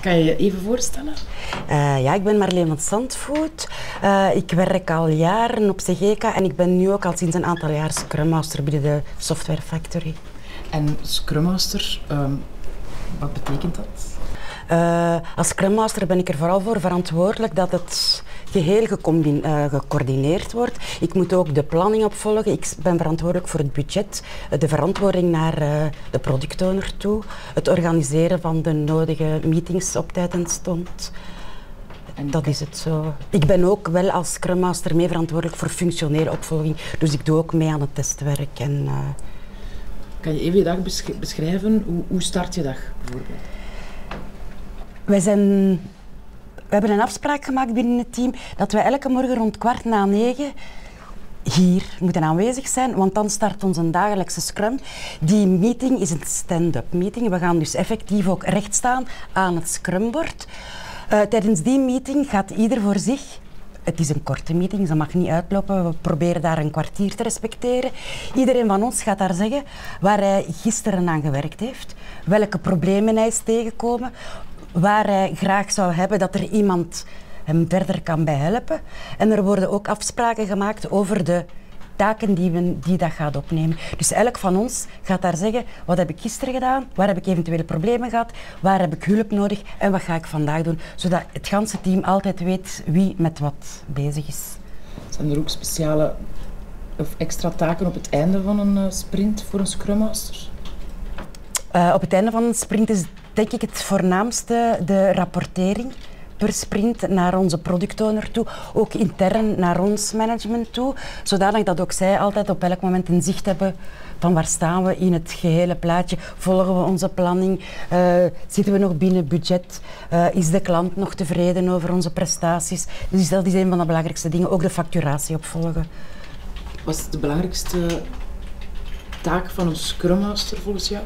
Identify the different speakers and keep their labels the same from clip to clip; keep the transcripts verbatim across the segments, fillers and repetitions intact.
Speaker 1: Kan je je even voorstellen?
Speaker 2: Uh, ja, ik ben Marleen van Zandvoet. Uh, ik werk al jaren op Cegeka en ik ben nu ook al sinds een aantal jaar Scrum Master binnen de Software Factory.
Speaker 1: En Scrum Master, um, wat betekent dat?
Speaker 2: Uh, als Scrum Master ben ik er vooral voor verantwoordelijk dat het geheel uh, gecoördineerd wordt. Ik moet ook de planning opvolgen. Ik ben verantwoordelijk voor het budget, de verantwoording naar uh, de product owner toe, het organiseren van de nodige meetings op tijd en stond. En dat is het zo. Ik ben ook wel als Scrum Master mee verantwoordelijk voor functionele opvolging, dus ik doe ook mee aan het testwerk. En, uh...
Speaker 1: Kan je even je dag beschrijven? Hoe, hoe start je dag bijvoorbeeld?
Speaker 2: Wij zijn, we hebben een afspraak gemaakt binnen het team dat wij elke morgen rond kwart na negen hier moeten aanwezig zijn, want dan start onze dagelijkse Scrum. Die meeting is een stand-up meeting. We gaan dus effectief ook recht staan aan het Scrumbord. Uh, tijdens die meeting gaat ieder voor zich. Het is een korte meeting, dus dat mag niet uitlopen. We proberen daar een kwartier te respecteren. Iedereen van ons gaat daar zeggen waar hij gisteren aan gewerkt heeft, welke problemen hij is tegengekomen, waar hij graag zou hebben dat er iemand hem verder kan bij helpen. En er worden ook afspraken gemaakt over de taken die we die dag gaat opnemen. Dus elk van ons gaat daar zeggen, wat heb ik gisteren gedaan, waar heb ik eventuele problemen gehad, waar heb ik hulp nodig en wat ga ik vandaag doen. Zodat het ganse team altijd weet wie met wat bezig is.
Speaker 1: Zijn er ook speciale of extra taken op het einde van een uh, sprint voor een Scrum Master?
Speaker 2: Uh, op het einde van een sprint is denk ik het voornaamste de rapportering per sprint naar onze product owner toe, ook intern naar ons management toe, zodanig dat ook zij altijd op elk moment een zicht hebben van waar staan we in het gehele plaatje, volgen we onze planning, uh, zitten we nog binnen budget, uh, is de klant nog tevreden over onze prestaties. Dus dat is een van de belangrijkste dingen, ook de facturatie opvolgen.
Speaker 1: Wat is de belangrijkste taak van een Scrum Master volgens jou?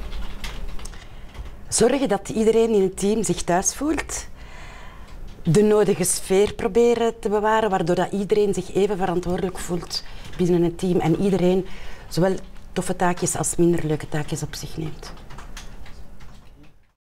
Speaker 2: Zorgen dat iedereen in het team zich thuis voelt. De nodige sfeer proberen te bewaren, waardoor dat iedereen zich even verantwoordelijk voelt binnen het team en iedereen zowel toffe taakjes als minder leuke taakjes op zich neemt.